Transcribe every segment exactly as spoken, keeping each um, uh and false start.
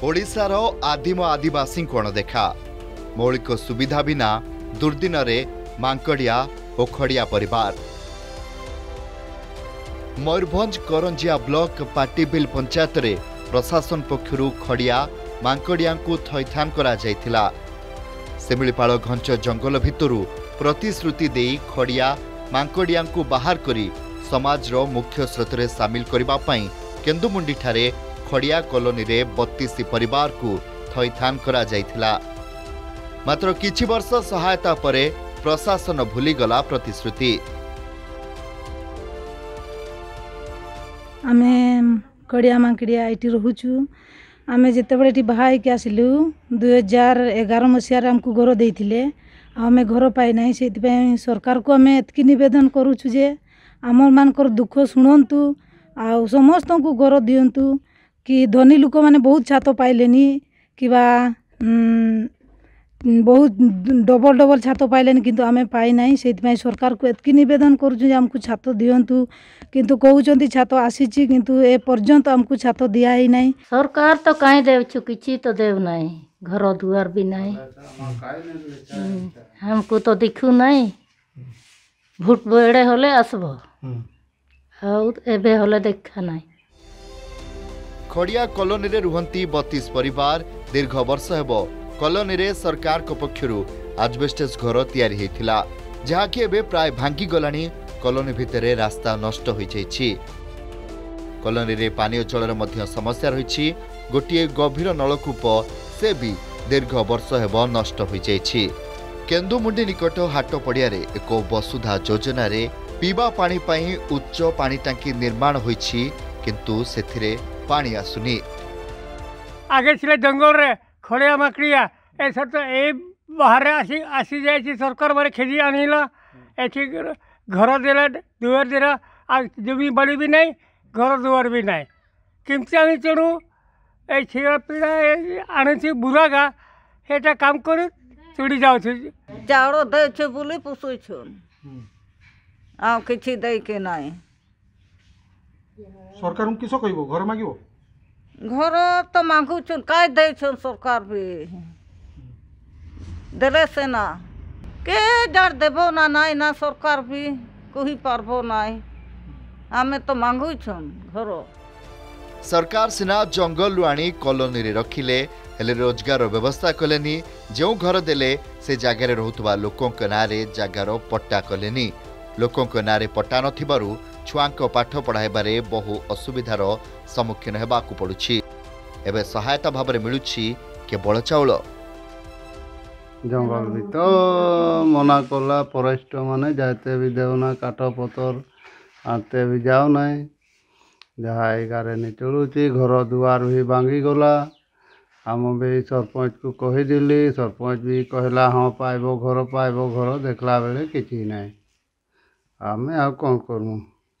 ओडिशार आदिम आदिवासी को अणदेखा मौलिक सुविधा बिना दुर्दिन में मांकड़िया और खड़िया परिवार। मयूरभंज करंजिया ब्लॉक पाटीबिल पंचायत रे प्रशासन पक्षरु खड़िया मांकड़िया को थैथान करा जायथिला। सेमिलीपाल घंच जंगल भितरु प्रतिश्रुति देई खड़िया मांकड़िया को बाहर करी समाज रो मुख्य स्रोत रे शामिल करबा पई केन्दुमुंडी ठारे खड़िया कॉलोनी रे बत्तीस परिवार को थैथान करा जायथिला। मात्र किछि वर्ष सहायता परे प्रशासन भूलीगला प्रतिश्रुति। आमे खड़िया मांकड़िया एटी रहूचु। आमे जेते बळे टी बाहा के आसिलु दो हज़ार ग्यारह मसिया हमको घर देइथिले। आमे घर पाई नाही सेति पय सरकार को आमे एतकी निवेदन करूछु जे आमर मानकर दुख सुनंतु आ समस्त को घर दियंतु कि धनी लोक माने बहुत छात पाइलेनी कि बा बहुत डबल डबल छात पाइलेनी किंतु आमे पाई नाही सेति पय सरकार को एतकी निवेदन करूछु जे हमको छात दियंतु किंतु कहउचंती छात आसीची किंतु ए पर्यंत हमको छात दिया ही नाही। सरकार तो काई देउछु किछि तो देव नाही घर दुआर भी नाही हमको तो दिखु नाही। भोट बेड़े होले आसबो आउ एबे होले देखा नाही। खड़िया कॉलोनी रे रुहंती बत्तीस परिवार दीर्घ वर्ष हेबो कॉलोनी रे सरकार को पक्षरु आजबेस्टस घर तैयारी हेतिला जहा कि एबे प्राय भांगी गलानी। कॉलोनी भितरे रास्ता नष्ट होई जायछि। कॉलोनी रे पानी जलर मध्य समस्या रहिछि। गोटिए गभीर नलकूप से भी दीर्घ वर्ष हेबो नष्ट होई जायछि। केन्दुमुंडी निकट हाट पड़िया रे एक वसुधा योजना रे पीवा पानी पई उच्च पानी टांकी निर्माण होईछि किंतु सेथिरे पानी आसुनी। आगे छिले जंगल रे खड़िया माकड़िया ए सब तो ए बाहर आसी आसी जायछि। सरकार मारे खेजी आनिला एठी घर देला दुआर देला आ जमी बड़ी भी नहीं घर दुआर भी नहीं किमती आनी चढ़ू ए छिड़ा पीड़ा आनी बुरागा हेटा काम कर चढ़ी जाऊ चाउल दे बोली पुसु आ किछि दे के नहीं। सरकार किस कहबो घर मागिबो घर तो मांगु छन काय दे छन सरकार भी देले से ना के डर देबो ना नहीं ना सरकार भी कहि पारबो नहीं आमे तो मांगु छन घर। सरकार सिना जंगल आनी कॉलोनी रे रखिले हेले रोजगार व्यवस्था कलेनी। जो घर देले से जगार रहउतबा लोकों के नारे जगार पट्टा कलेनी। लोकों के नारे पट्टा नथिबारु छुआंक पाठ पढ़ाइबारे बहु असुविधार सम्मुखीन हेबाकु पड़ुछि। एबे सहायता भाबरे मिलुछि केवल चाउल। जंगल भी तो मना कला फरेस्ट माने जाते भी देवना काठ पतर आते भी जाओ नहीं जहाँ एगारे नहीं चलुची घर दुआर भी भांगी गला। आम भी सरपंच को कहीदेली सरपंच भी कहला हाँ पाइब घर पाइब घर देखला बेले किछि नहीं। आम आ कौन करूँ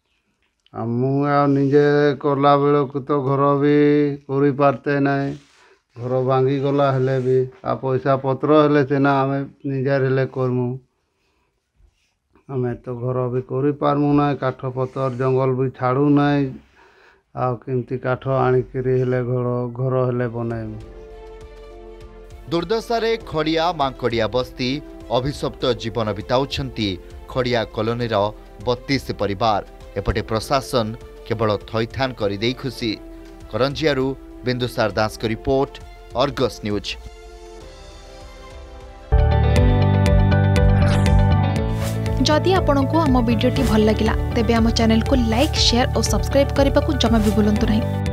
मुझे कला बेलू तो घर भी कर पारते नहीं घर भांगी गला हेले भी आ पैसा पत्र हेले सीना आम निजार हेले करमु आम तो घर भी कर पारमु ना काठ पतर जंगल भी छाड़ू नहीं आ केमती काठ आनिकरी हेले घर घर हेले बनैमु। दुर्दशा रे खड़िया मांकड़िया बस्ती अभिशप्त जीवन बिताउछंती खड़िया कॉलोनी रो बत्तीस परिवार। एपटे प्रशासन केवल थैथान करी देई खुशी। करंजियारू बिंदुसार दास को रिपोर्ट अर्गस न्यूज। जदि आपंक आम भिडी भल लगा तेब आम चैनल को लाइक शेयर और सब्सक्राइब करने को जमा भी भूलु नहीं।